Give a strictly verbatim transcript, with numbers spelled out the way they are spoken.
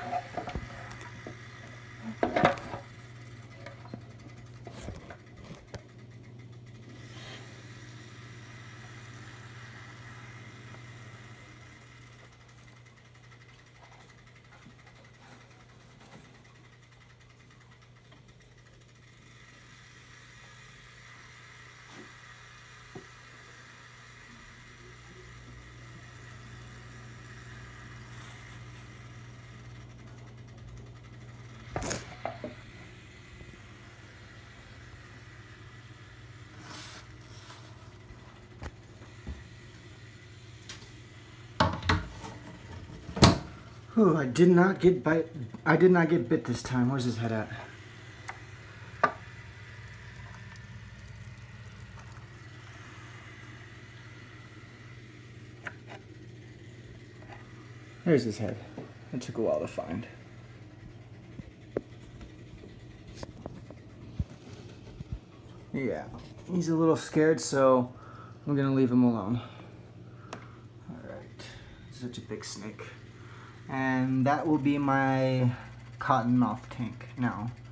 Ooh, I did not get bite. I did not get bit this time. Where's his head at? There's his head. It took a while to find. Yeah, he's a little scared, so I'm gonna leave him alone. All right, such a big snake. And that will be my cottonmouth tank now.